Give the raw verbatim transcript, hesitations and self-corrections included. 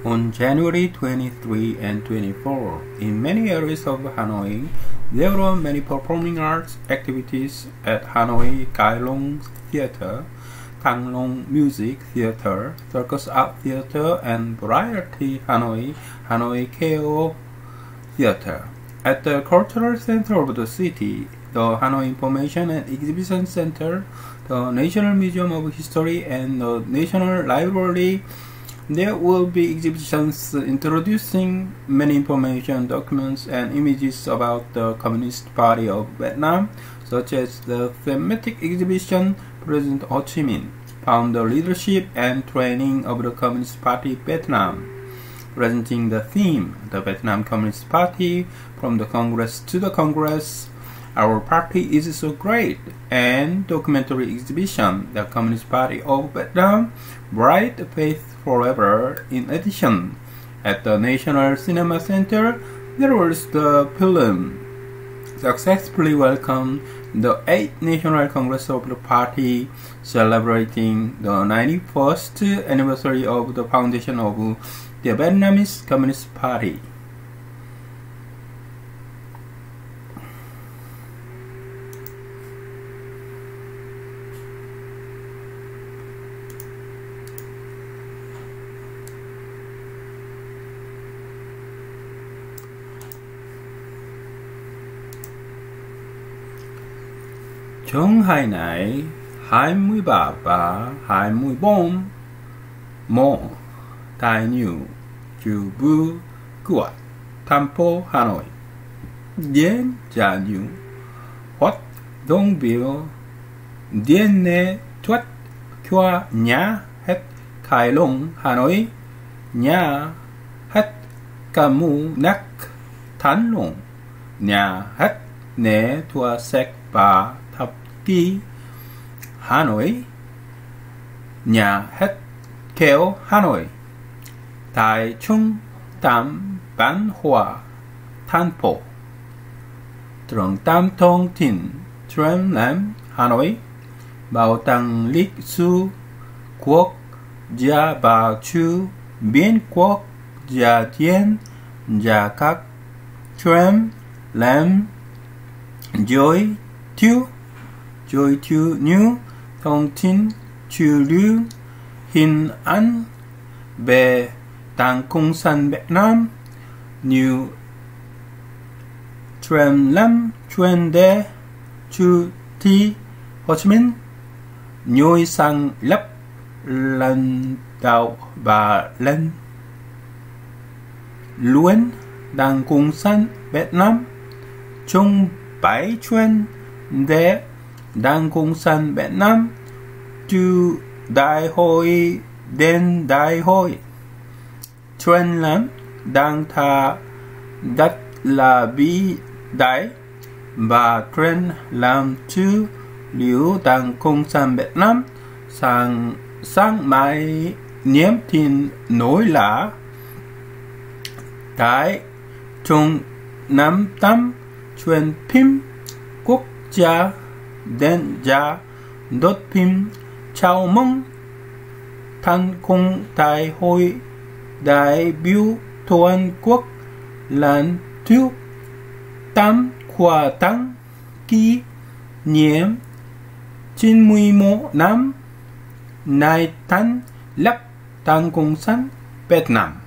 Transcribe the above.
On January twenty-third and twenty-fourth, in many areas of Hanoi, there were many performing arts activities at Hanoi Kai Long Theater, Thang Long Music Theater, Circus Art Theater, and Variety Hanoi, Hanoi K O Theater. At the Cultural Center of the city, the Hanoi Information and Exhibition Center, the National Museum of History, and the National Library, there will be exhibitions introducing many information, documents, and images about the Communist Party of Vietnam, such as the thematic exhibition President Ho Chi Minh, Founder Leadership and Training of the Communist Party Vietnam, presenting the theme, the Vietnam Communist Party, from the Congress to the Congress, Our Party is So Great, and documentary exhibition, the Communist Party of Vietnam, Bright Faith Forever. In addition, at the National Cinema Center, there was the film successfully welcomed the eighth National Congress of the Party, celebrating the ninety-first anniversary of the foundation of the Vietnamese Communist Party. Trong hai này, hai mươi ba và hai mươi bốn, một tại New Chu Bu Quat, thành phố Hà Nội, đến trả New hoặc đồng biểu đến nê thoát qua nhà hát Kai Long Hà Nội, nhà hát ca mù nắc Thang Long, nhà hát nê thua sek và thập kỷ Hà Nội, nhà hát kéo Hà Nội, tại trung tâm văn hóa thành phố, trung tâm thông tin triển lãm Hà Nội, bảo tàng lịch sử quốc gia và chu biên quốc gia tiền và các triển lãm giới thiệu giới thiệu như thông tin chủ lưu hình ảnh về Đảng Cộng sản Việt Nam, như triển lãm chuyên đề Chủ tịch Hồ Chí Minh, người sáng lập lãnh đạo và lãnh luận Đảng Cộng sản Việt Nam, trong bài chuyên đề Đảng Cộng sản Việt Nam từ đại hội đến đại hội, triển lãm Đảng ta đặt là vĩ đại và triển lãm tư liệu Đảng Cộng sản Việt Nam sang sang mai niềm tin nổi lá tại trung năm tâm truyền phim quốc gia đến gia đốt phim chào mừng thành công đại hội đại biểu toàn quốc lần thứ tám của Đảng kỷ niệm chín mươi mốt năm ngày thành lập Đảng Cộng sản Việt Nam.